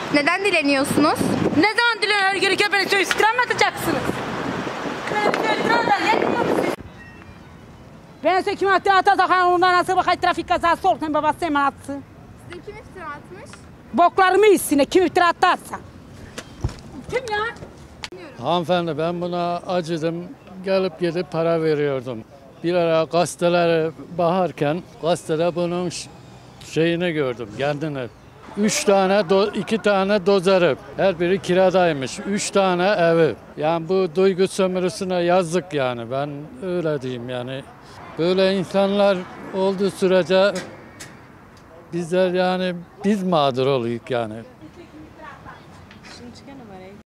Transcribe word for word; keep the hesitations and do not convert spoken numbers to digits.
Neden dileniyorsunuz? Ne zaman dileniyor gerekiyor? Beni çok istiram mı atacaksınız? Beni istiram da yetmiyor mu siz? Ben size kim attı atacak ondan nasıl bakay trafik kazası olsun babası hemen atsın. Size kim iftira atmış? Boklarımı içsine kim iftira atarsa. Kim ya? Hanımefendi ben buna acıdım. Gelip gidip para veriyordum. Bir ara gazetelere bakarken gazetede bunun şeyini gördüm kendini. Üç tane, do, iki tane dozarı. Her biri kiradaymış. Üç tane evi. Yani bu duygu sömürüsüne yazık yani. Ben öyle diyeyim yani. Böyle insanlar olduğu sürece bizler yani biz mağdur oluyoruz yani.